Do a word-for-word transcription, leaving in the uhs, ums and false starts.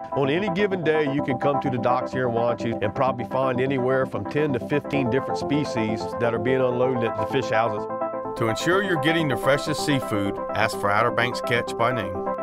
On any given day, you can come to the docks here in Wanchue and probably find anywhere from ten to fifteen different species that are being unloaded at the fish houses. To ensure you're getting the freshest seafood, ask for Outer Banks Catch by name.